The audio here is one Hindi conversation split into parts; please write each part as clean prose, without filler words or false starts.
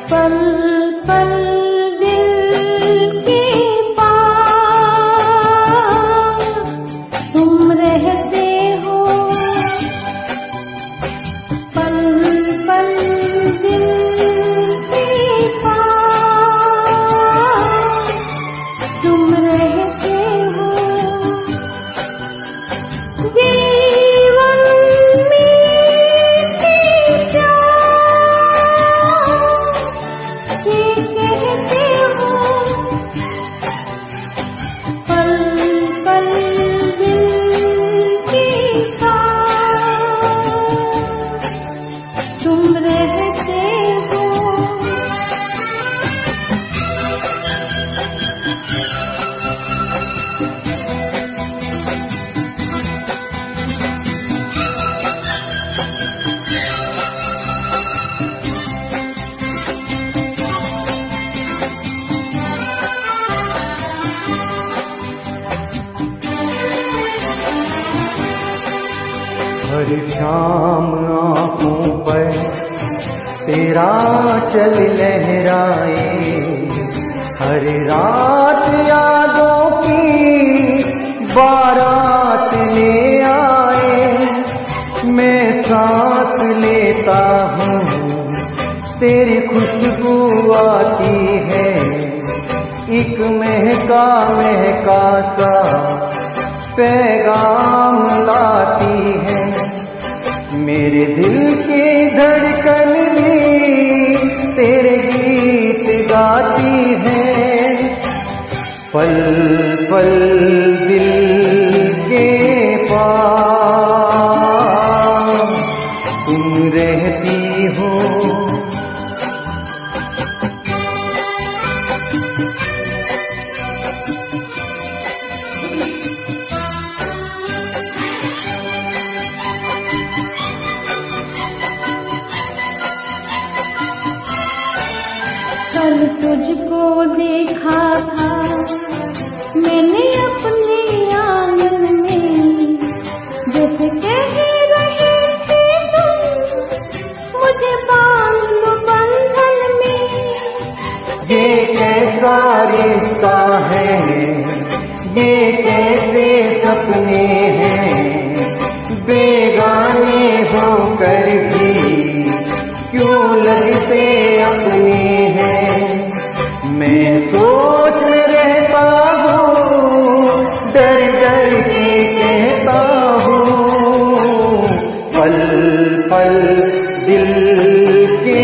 पल पल दिल के पास तुम रहते हो, पल पल दिल के पास तुम रहते हो। जीवन में ये कहते हो, पल पल दिल के पास तुम रहते हो। हर शाम आँखों पर तेरा चल लहराए, हर रात यादों की बारात ले आए। मैं सांस लेता हूँ तेरी खुशबू आती है, एक महका महका सा पैगाम लाती है। मेरे दिल की धड़कन भी तेरे गीत गाती है, पल पल दिल के पास तुम रहती हो। कल तुझको देखा था मैंने अपने आंगन में, जैसे कह रहे थे तुम मुझे बांध लो बंधन में। ये कैसा रिश्ता है, ये कैसे सपने हैं, बेगाने होकर भी क्यों लगते अपने हैं। मैं सोच में रहता हूँ, डर डर के कहता हूँ, पल पल दिल के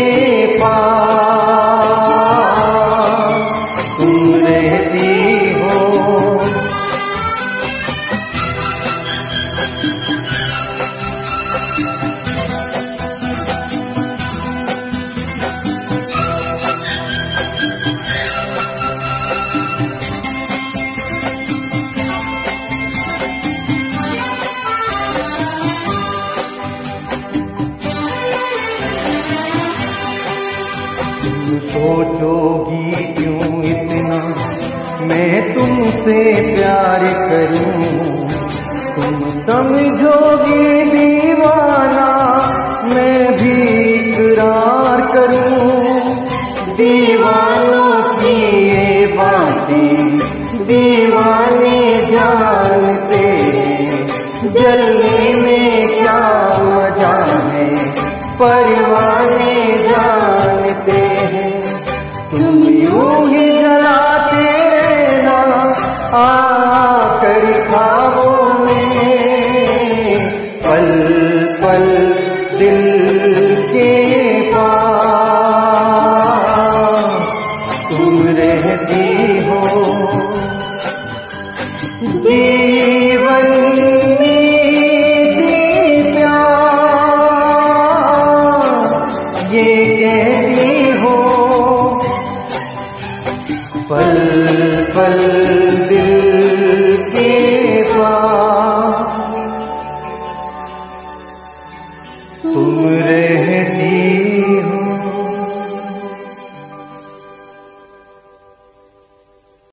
पास तुम रहती हो। सोचोगी क्यों इतना मैं तुमसे प्यार करूं, तुम समझोगी दीवाना मैं भी इकरार करूं। दीवानों की ये बातें दीवाने जानते, जलने में क्या मजा है परवाने जानते हैं। तुम यूं ही जलाते रहना आकर ख्वाबों में, पल पल दिल के पास तुम रहती हो। जीवन में ये कहती हो, पल पल